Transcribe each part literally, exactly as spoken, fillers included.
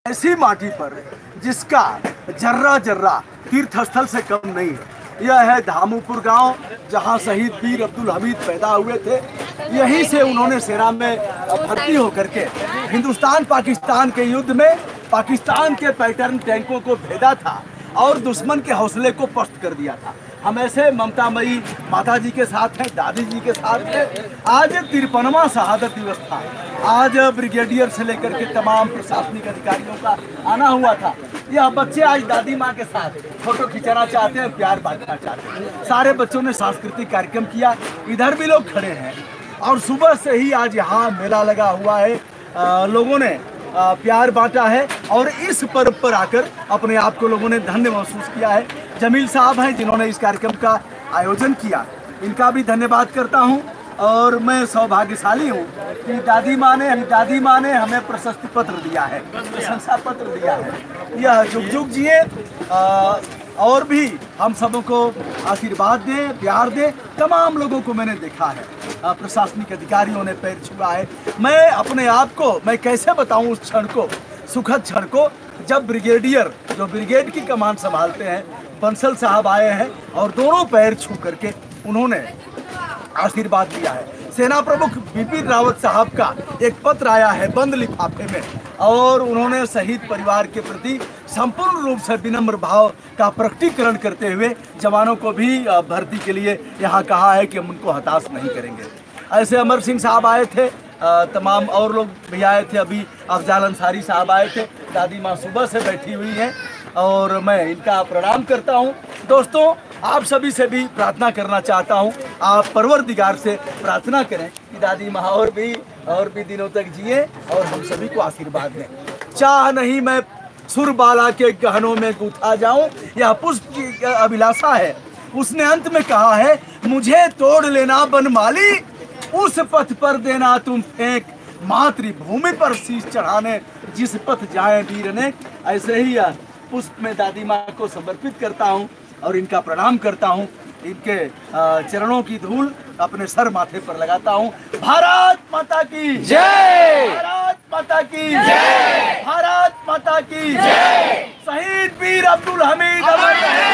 ऐसी माटी पर जिसका जर्रा जर्रा तीर्थ स्थल से कम नहीं है। यह है धामूपुर गांव, जहां शहीद वीर अब्दुल हमीद पैदा हुए थे। यहीं से उन्होंने सेना में भर्ती होकर के हिंदुस्तान पाकिस्तान के युद्ध में पाकिस्तान के पैटर्न टैंकों को भेदा था और दुश्मन के हौसले को पस्त कर दिया था। हम ऐसे ममतामयी माता जी के साथ हैं, दादी जी के साथ हैं। आज तिरपनवा शहादत दिवस था। आज ब्रिगेडियर से लेकर के तमाम प्रशासनिक अधिकारियों का आना हुआ था। यह बच्चे आज दादी माँ के साथ फोटो खिंचाना चाहते हैं, प्यार बांटना चाहते हैं। सारे बच्चों ने सांस्कृतिक कार्यक्रम किया। इधर भी लोग खड़े हैं और सुबह से ही आज यहाँ मेला लगा हुआ है। आ, लोगों ने आ, प्यार बांटा है और इस पर्व पर आकर अपने आप को लोगों ने धन्य महसूस किया है। जमील साहब हैं जिन्होंने इस कार्यक्रम का आयोजन किया, इनका भी धन्यवाद करता हूं। और मैं सौभाग्यशाली हूं कि दादी माँ ने दादी माँ ने हमें प्रशस्ति पत्र दिया है, प्रशंसा पत्र दिया है। यह जुग जुग जिए और भी हम सबों को आशीर्वाद दें, प्यार दें। तमाम लोगों को मैंने देखा है, प्रशासनिक अधिकारियों ने पैर छुआ है। मैं अपने आप को मैं कैसे बताऊं उस क्षण को, सुखद क्षण को, जब ब्रिगेडियर जो ब्रिगेड की कमान संभालते हैं बंसल साहब आए हैं और दोनों पैर छू करके उन्होंने आशीर्वाद दिया है। सेना प्रमुख बिपिन रावत साहब का एक पत्र आया है बंद लिफाफे में और उन्होंने शहीद परिवार के प्रति संपूर्ण रूप से विनम्र भाव का प्रकटीकरण करते हुए जवानों को भी भर्ती के लिए यहाँ कहा है कि हम उनको हताश नहीं करेंगे। ऐसे अमर सिंह साहब आए थे, तमाम और लोग भी आए थे। अभी अफजाल अंसारी साहब आए थे। दादी माँ सुबह से बैठी हुई हैं और मैं इनका प्रणाम करता हूँ। दोस्तों, आप सभी से भी प्रार्थना करना चाहता हूँ, आप परवरदिगार से प्रार्थना करें कि दादी माँ और भी और भी दिनों तक जिए और हम सभी को आशीर्वाद दें। चाह नहीं मैं सुरबाला के गहनों में गूथा जाऊं, यह पुष्प की अभिलाषा है। उसने अंत में कहा है, मुझे तोड़ लेना बनमाली, उस पथ पर देना तुम फेंक, मातृभूमि पर शीश चढ़ाने जिस पथ जाए वीर ने। ऐसे ही पुष्प में दादी माँ को समर्पित करता हूँ और इनका प्रणाम करता हूँ। इनके चरणों की धूल अपने सर माथे पर लगाता हूँ। भारत माता की जय, भारत माता की जय, भारत माता की जय। शहीद वीर अब्दुल हमीद अमर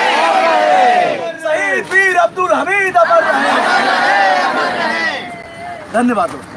रहे, शहीद वीर अब्दुल हमीद अमर रहे। धन्यवाद दोस्तों।